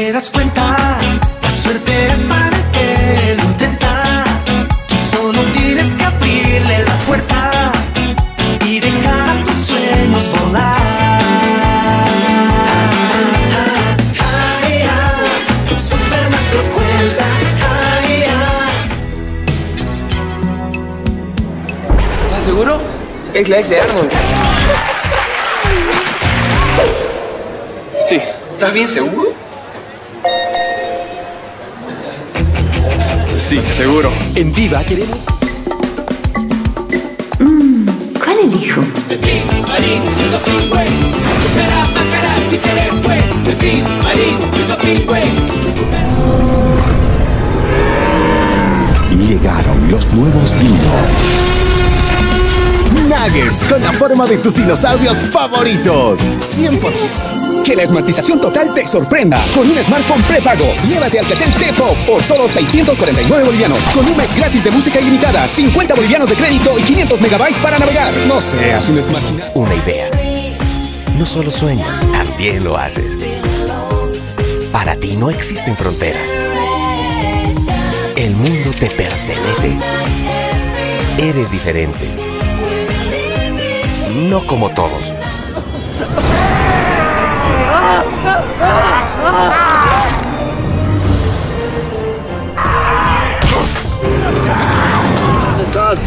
te das cuenta, la suerte es para el que lo intenta. Tú solo tienes que abrirle la puerta y dejar a tus sueños volar. Supernatural cuenta. ¿Estás seguro? Es la ex de Arnold. Sí. ¿Estás bien seguro? Sí, seguro. En Viva queremos... ¿Cuál elijo? Llegaron los nuevos Dino Nuggets con la forma de tus dinosaurios favoritos. 100%. Que la esmartización total te sorprenda. Con un smartphone prepago, llévate Alcatel T-Pop por solo 649 bolivianos. Con un mes gratis de música ilimitada, 50 bolivianos de crédito y 500 megabytes para navegar. No seas un smartphone. Una idea. No solo sueñas, también lo haces. Para ti no existen fronteras. El mundo te pertenece. Eres diferente. No como todos. ¿Dónde estás?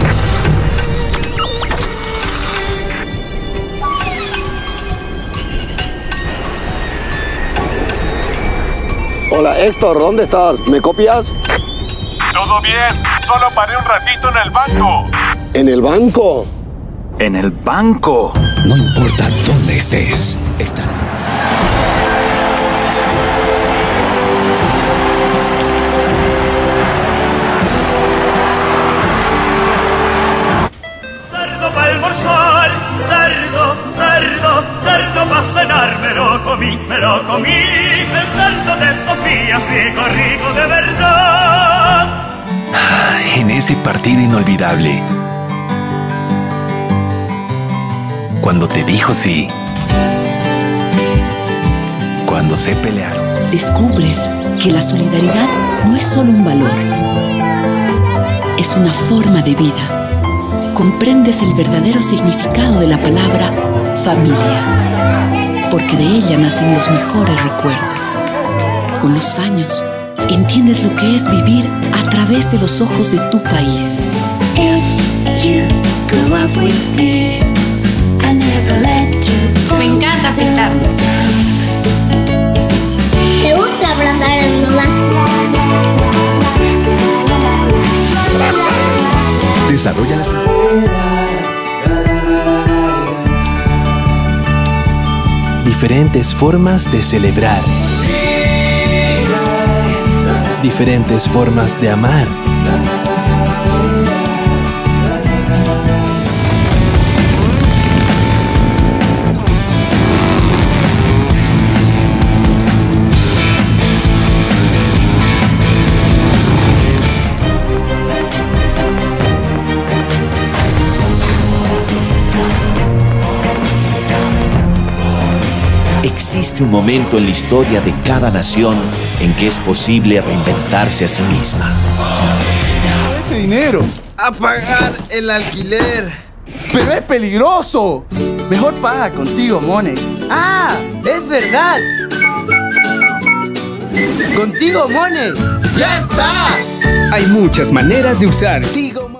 Hola Héctor, ¿dónde estás? ¿Me copias? Todo bien, solo paré un ratito en el banco. ¿En el banco? ¿En el banco? No importa dónde estés, estará. Cerdo pa'l almorzar, cerdo pa' cenar, me lo comí. El cerdo de Sofía es rico, rico de verdad. En ese partido inolvidable, cuando te dijo sí, cuando se pelearon, Descubres que la solidaridad no es solo un valor, es una forma de vida. Comprendes el verdadero significado de la palabra familia, porque de ella nacen los mejores recuerdos. Con los años, entiendes lo que es vivir a través de los ojos de tu país. Me encanta pintar. ¿Te gusta abrazar a mi mamá? Desarrolla las... Diferentes formas de celebrar. Diferentes formas de amar. Existe un momento en la historia de cada nación en que es posible reinventarse a sí misma. ¡Ese dinero! A pagar el alquiler. ¡Pero es peligroso! Mejor paga contigo, Money. ¡Ah! ¡Es verdad! ¡Contigo, Money! ¡Ya está! Hay muchas maneras de usar Tigo